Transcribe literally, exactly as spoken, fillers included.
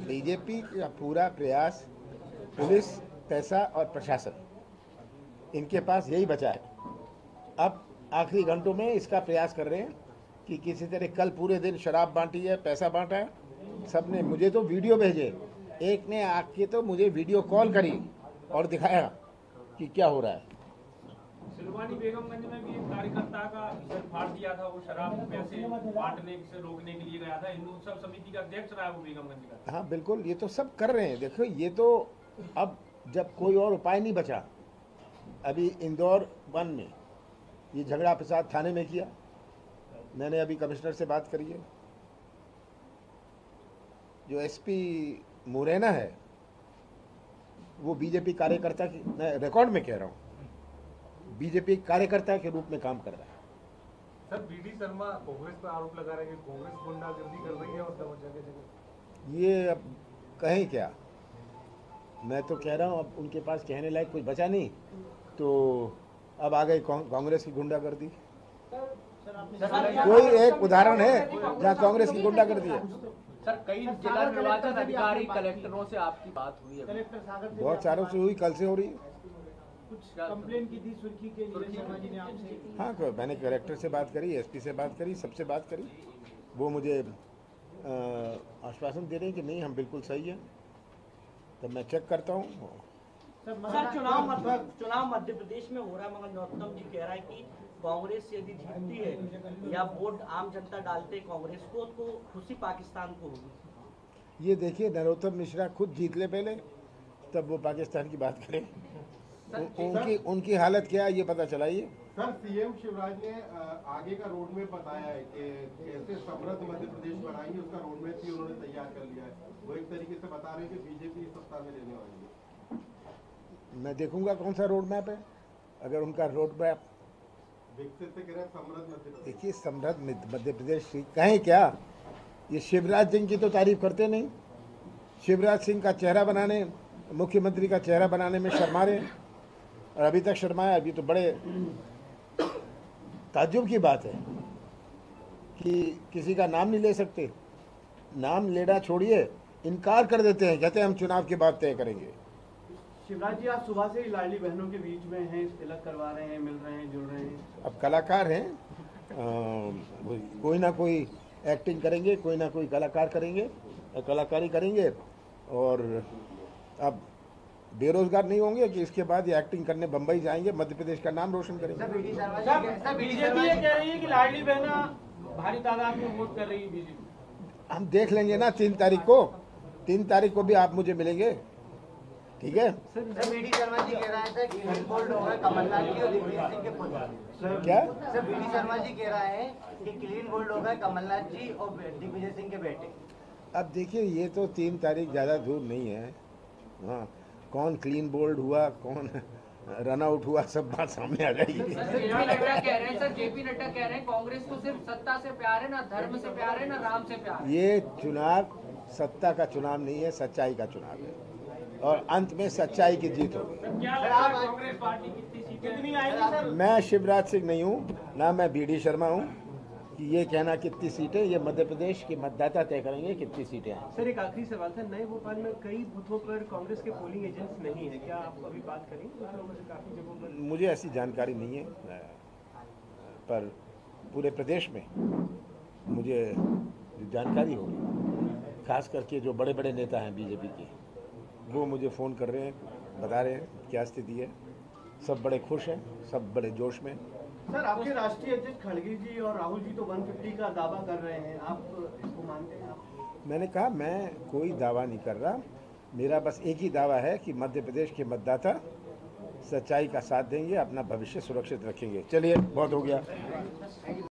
BJP का पूरा प्रयास, पुलिस, पैसा और प्रशासन, इनके पास यही बचा है। अब आखिरी घंटों में इसका प्रयास कर रहे हैं कि किसी तरह, कल पूरे दिन शराब बांटी है, पैसा बांटा है, सब ने मुझे तो वीडियो भेजे, एक ने आके तो मुझे वीडियो कॉल करी और दिखाया कि क्या हो रहा है। सिलवानी बेगमगंज में भी एक कार्यकर्ता का सिर फाड़ दिया था, वो शराब पैसे बांटने से रोकने के लिए गया था, हिंदू उत्सव समिति का अध्यक्ष रहा वो बेगमगंज का। हाँ बिल्कुल, ये तो सब कर रहे हैं। देखो, ये तो अब जब कोई और उपाय नहीं बचा, अभी इंदौर वन में ये झगड़ा प्रसाद थाने में किया, मैंने अभी कमिश्नर से बात करी है। जो एसपी मुरैना है वो बीजेपी कार्यकर्ता की, मैं रिकॉर्ड में कह रहा हूँ, बीजेपी कार्यकर्ता के रूप में काम कर रहा है। सर, बीडी शर्मा कांग्रेस पर आरोप लगा रहे हैं कि कांग्रेस गुंडागर्दी कर रही है और जगह जगह। ये अब कहें क्या, मैं तो कह रहा हूँ अब उनके पास कहने लायक कुछ बचा नहीं, तो अब आ गई कांग्रेस की गुंडागर्दी। कोई एक उदाहरण है जहाँ कांग्रेस की गुंडागर्दी है? सर, कई जिला निर्वाचन अधिकारी कलेक्टरों से आपकी बात हुई है? बहुत सारों से हुई, कल से हो रही है। कुछ कंप्लेन की थी सुर्खी के लिए शर्मा जी ने आपसे? हाँ, मैंने कलेक्टर से बात करी, एसपी से बात करी, सबसे बात करी। वो मुझे आश्वासन दे रहे हैं कि नहीं, हम बिल्कुल सही हैं। तब मैं चेक करता हूँ। सर, चुनाव मतलब चुनाव मध्य प्रदेश में हो रहा है, मगर नरोत्तम जी कह रहा है कि कांग्रेस यदि जीतती है या वोट आम जनता डालते कांग्रेस को, तो खुशी पाकिस्तान को होगी। ये देखिए, नरोत्तम मिश्रा खुद जीत ले पहले, तब वो पाकिस्तान की बात करें। उनकी उनकी हालत क्या है ये पता चलाइए। सर, सीएम शिवराज ने आगे का रोड मैप बताया है कि कैसे समृद्ध मध्य प्रदेश बनाएंगे, उसका रोड मैप भी उन्होंने तैयार कर लिया है। वो एक तरीके से बता रहे हैं कि बीजेपी सत्ता में लेने वाली है। मैं देखूंगा कौन सा रोड मैप है। अगर उनका रोड मैप विकसित से कह रहे हैं समृद्ध मध्य प्रदेश। देखिए, समृद्ध मध्य प्रदेश कहें क्या, ये शिवराज सिंह की तो तारीफ करते नहीं। शिवराज सिंह का चेहरा बनाने, मुख्यमंत्री का चेहरा बनाने में शर्मा रहे, और अभी तक शर्माया। अभी तो बड़े ताज्जुब की बात है कि किसी का नाम नहीं ले सकते। नाम लेना छोड़िए, इनकार कर देते हैं, कहते हैं हम चुनाव के बाद तय करेंगे। शिवराज जी, आप सुबह से ही लाडली बहनों के बीच में हैं, तिलक करवा रहे हैं, मिल रहे हैं, जुड़ रहे हैं। अब कलाकार हैं, कोई ना कोई एक्टिंग करेंगे, कोई ना कोई कलाकार करेंगे, कलाकारी करेंगे, और अब बेरोजगार नहीं होंगे कि इसके बाद ये एक्टिंग करने बम्बई जाएंगे, मध्य प्रदेश का नाम रोशन करेंगे। बीजेपी ये कह रही है कि लाडली बहना भारी तादाद में वोट कर रही है बीजेपी। हम देख लेंगे ना तीन तारीख को। तीन तारीख को भी आप मुझे मिलेंगे, ठीक है? सर, बीडी शर्मा जी कह रहे थे कि क्लीन बोल्ड होगा कमलनाथ जी और दिग्विजय सिंह के पुत्र। क्या? सर, बीडी शर्मा जी कह रहे हैं कि क्लीन बोल्ड होगा कमलनाथ जी और दिग्विजय सिंह के बेटे। अब देखिए, ये तो तीन तारीख ज़्यादा दूर नहीं है। हाँ, कौन क्लीन बोल्ड हुआ, कौन रन आउट हुआ, सब बात सामने आ जाएगी। जेपी नड्डा कह रहे हैं सर जेपी नड्डा कह रहे हैं कांग्रेस को सिर्फ सत्ता से प्यार है, ना धर्म से प्यार है, ना राम से प्यार है। ये चुनाव सत्ता का चुनाव नहीं है, सच्चाई का चुनाव है, और अंत में सच्चाई की जीत होगी। कांग्रेस पार्टी कितनी सीटें आएंगी सर? मैं शिवराज सिंह नहीं हूँ, ना मैं बीडी शर्मा हूँ कि ये कहना कितनी सीटें, ये मध्य प्रदेश के मतदाता तय करेंगे कितनी सीटें हैं। सर, एक आखिरी सवाल था, नए भोपाल में कई बूथों पर कांग्रेस के पोलिंग एजेंट्स नहीं है, क्या आप अभी बात करेंगे? काफी जगहों पर मुझे ऐसी जानकारी नहीं है, पर पूरे प्रदेश में मुझे जानकारी होगी, खास करके जो बड़े बड़े नेता हैं बीजेपी के, वो मुझे फ़ोन कर रहे हैं, बता रहे हैं क्या स्थिति है। सब बड़े खुश हैं, सब बड़े जोश में। सर, आपके राष्ट्रीय अध्यक्ष खड़गे जी और राहुल जी तो एक सौ पचास का दावा कर रहे हैं, आप इसको मानते हैं? आप मैंने कहा, मैं कोई दावा नहीं कर रहा, मेरा बस एक ही दावा है कि मध्य प्रदेश के मतदाता सच्चाई का साथ देंगे, अपना भविष्य सुरक्षित रखेंगे। चलिए, बहुत हो गया।